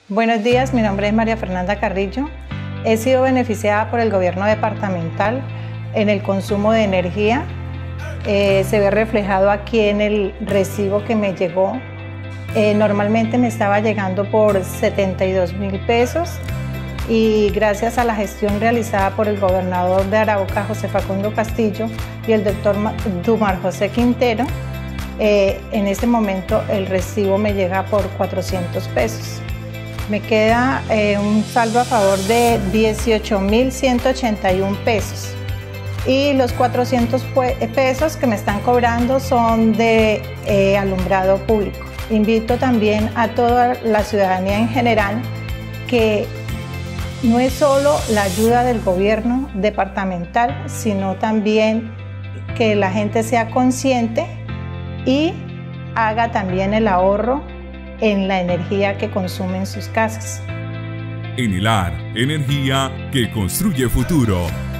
Buenos días, mi nombre es María Fernanda Carrillo. He sido beneficiada por el gobierno departamental en el consumo de energía. Se ve reflejado aquí en el recibo que me llegó. Normalmente me estaba llegando por 72.000 pesos y gracias a la gestión realizada por el gobernador de Arauca, José Facundo Castillo, y el doctor Dumar José Quintero, en este momento el recibo me llega por 400 pesos. Me queda un saldo a favor de 18.181 pesos. Y los 400 pesos que me están cobrando son de alumbrado público. Invito también a toda la ciudadanía en general que no es solo la ayuda del gobierno departamental, sino también que la gente sea consciente y haga también el ahorro en la energía que consume en sus casas. Enelar, energía que construye futuro.